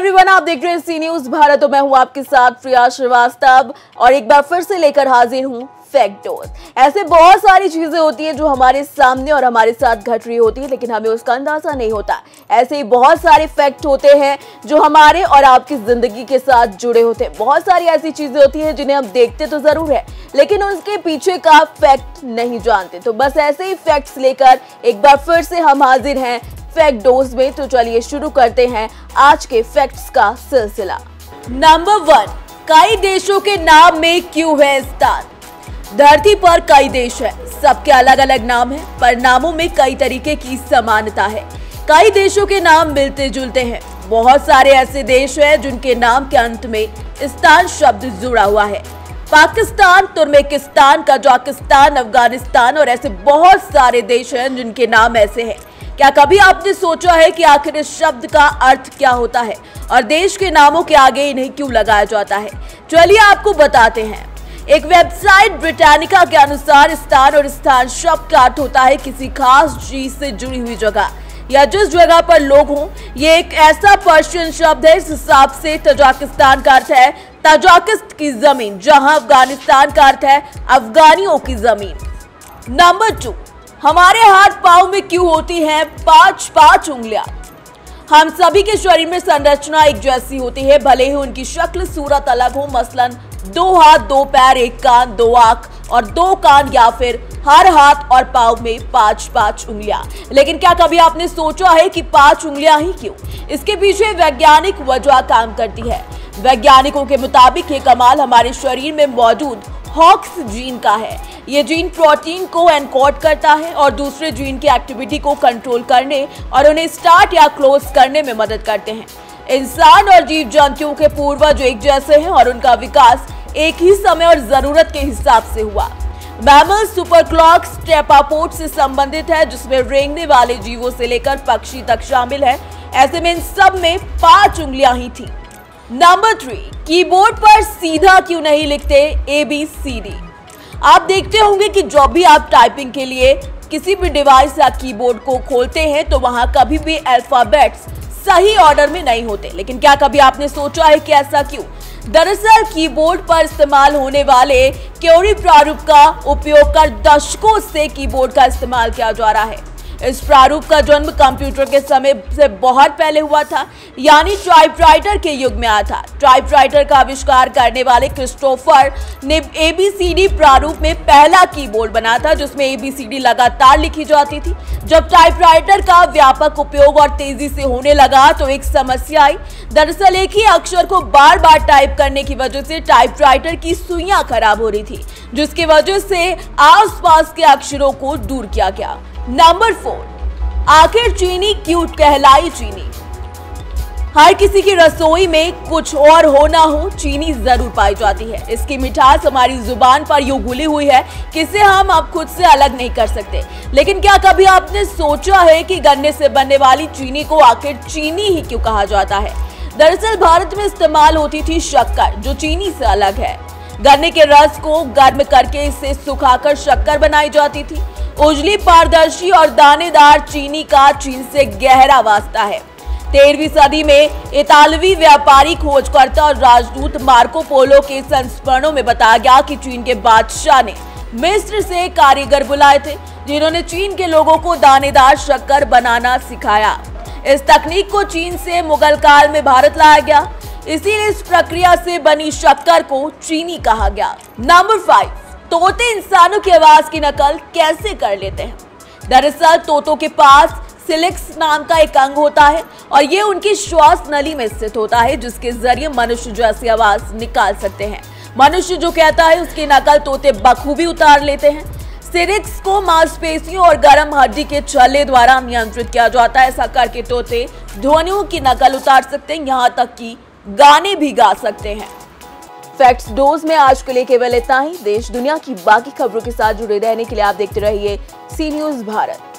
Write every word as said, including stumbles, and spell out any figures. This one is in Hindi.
एवरीवन, आप देख रहे हैं सी न्यूज भारत। तो मैं हूं आपके साथ प्रिया श्रीवास्तव और एक बार फिर से लेकर हाजिर हूं फैक्ट डोज। ऐसे बहुत सारी चीजें होती हैं जो हमारे सामने और हमारे साथ घट रही होती है, लेकिन हमें उसका अंदाजा नहीं होता। ऐसे ही बहुत सारे फैक्ट होते हैं जो हमारे और आपकी जिंदगी के साथ जुड़े होते हैं। बहुत सारी ऐसी चीजें होती हैं जिन्हें हम देखते तो जरूर है, लेकिन उनके पीछे का फैक्ट नहीं जानते। तो बस ऐसे ही फैक्ट्स लेकर एक बार फिर से हम हाजिर हैं फैक्ट डोज में। तो चलिए शुरू करते हैं आज के फैक्ट्स का सिलसिला। नंबर वन, कई देशों के नाम में क्यों है स्थान? धरती पर कई देश है, सबके अलग अलग नाम है, पर नामों में कई तरीके की समानता है। कई देशों के नाम मिलते जुलते हैं। बहुत सारे ऐसे देश हैं जिनके नाम के अंत में स्थान शब्द जुड़ा हुआ है। पाकिस्तान, तुर्कमेनिस्तान, कजाकिस्तान, अफगानिस्तान और ऐसे बहुत सारे देश हैं जिनके नाम ऐसे हैं। क्या कभी आपने सोचा है कि आखिर इस शब्द का अर्थ क्या होता है और देश के नामों के आगे इन्हें क्यों लगाया जाता है? चलिए आपको बताते हैं। एक वेबसाइट ब्रिटानिका के अनुसार स्थान और स्थान शब्द का अर्थ होता है किसी खास चीज से जुड़ी हुई जगह या जिस जगह पर लोग हों। ये एक ऐसा पर्शियन शब्द है। इस हिसाब से तजाकिस्तान का अर्थ है तजाकिस्त की जमीन, जहां अफगानिस्तान का अर्थ है अफगानियों की जमीन। नंबर टू, हमारे हाथ पांव में क्यों होती हैं पांच पांच उंगलियां? हम सभी के शरीर में संरचना एक जैसी होती है, भले ही उनकी शक्ल सूरत अलग हो। मसलन दो हाथ, दो पैर, एक कान, दो आंख और दो कान, या फिर हर हाथ और पांव में पांच पांच उंगलियां। लेकिन क्या कभी आपने सोचा है कि पांच उंगलियां ही क्यों? इसके पीछे वैज्ञानिक वजह काम करती है। वैज्ञानिकों के मुताबिक ये कमाल हमारे शरीर में मौजूद हॉक्स जीन का है। ये जीन प्रोटीन को एनकोड करता है और दूसरे जीन की एक्टिविटी को कंट्रोल करने और उन्हें स्टार्ट या क्लोज करने में मदद करते हैं। इंसान और जीव जंतुओं के पूर्वज एक जैसे हैं और उनका विकास एक ही समय और जरूरत के हिसाब से हुआ। मैमल सुपरक्लॉक्स टेरापोड से संबंधित है, जिसमें रेंगने वाले जीवों से लेकर पक्षी तक शामिल है। ऐसे में इन सब में पांच उंगलियां ही थी। नंबर थ्री, कीबोर्ड पर सीधा क्यों नहीं लिखते ए बी सी डी? आप देखते होंगे कि जब भी आप टाइपिंग के लिए किसी भी डिवाइस या कीबोर्ड को खोलते हैं तो वहां कभी भी अल्फाबेट्स सही ऑर्डर में नहीं होते। लेकिन क्या कभी आपने सोचा है कि ऐसा क्यों? दरअसल कीबोर्ड पर इस्तेमाल होने वाले क्यूरी प्रारूप का उपयोग कर दशकों से कीबोर्ड का इस्तेमाल किया जा रहा है। इस प्रारूप का जन्म कंप्यूटर के समय से बहुत पहले हुआ था, यानी टाइपराइटर के युग में आया था। टाइपराइटर का आविष्कार करने वाले क्रिस्टोफर ने एबीसीडी प्रारूप में पहला कीबोर्ड बनाया था, जिसमें एबीसीडी लगातार लिखी जाती थी। जब टाइपराइटर का व्यापक उपयोग और तेजी से होने लगा तो एक समस्या आई। दरअसल एक ही अक्षर को बार बार टाइप करने की वजह से टाइपराइटर की सुइयां खराब हो रही थी, जिसकी वजह से आसपास के अक्षरों को दूर किया गया। नंबर फोर, आखिर चीनी क्यों कहलाई चीनी? हर किसी की रसोई में कुछ और हो ना हो, चीनी जरूर पाई जाती है। इसकी मिठास हमारी जुबान पर यूं घुली हुई है कि इसे हम अब खुद से अलग नहीं कर सकते। लेकिन क्या कभी आपने सोचा है कि गन्ने से बनने वाली चीनी को आखिर चीनी ही क्यों कहा जाता है? दरअसल भारत में इस्तेमाल होती थी शक्कर, जो चीनी से अलग है। गन्ने के रस को गर्म करके इसे सुखाकर शक्कर बनाई जाती थी। उजली, पारदर्शी और दानेदार चीनी का चीन से गहरा वास्ता है। तेरहवीं सदी में इतालवी व्यापारी, खोजकर्ता और राजदूत मार्को पोलो के संस्मरणों में बताया गया कि चीन के बादशाह ने मिस्र से कारीगर बुलाए थे, जिन्होंने चीन के लोगों को दानेदार शक्कर बनाना सिखाया। इस तकनीक को चीन से मुगल काल में भारत लाया गया, इसीलिए इस प्रक्रिया से बनी शक्कर को चीनी कहा गया। नंबर फाइव, तोते इंसानों की आवाज की नकल कैसे कर लेते हैं? दरअसल तोतों के पास सिलिक्स नाम का एक अंग होता है और ये उनकी श्वास नली में स्थित होता है, जिसके जरिए मनुष्य जैसी आवाज निकाल सकते हैं। मनुष्य जो कहता है उसकी नकल तोते बखूबी उतार लेते हैं। सिलिक्स को मांसपेशियों और गर्म हड्डी के छल्ले द्वारा नियंत्रित किया जाता है। ऐसा करके तोते ध्वनियों की नकल उतार सकते हैं, यहाँ तक कि गाने भी गा सकते हैं। फैक्ट्स डोज में आज के लिए केवल इतना ही। देश दुनिया की बाकी खबरों के साथ जुड़े रहने के लिए आप देखते रहिए सी न्यूज भारत।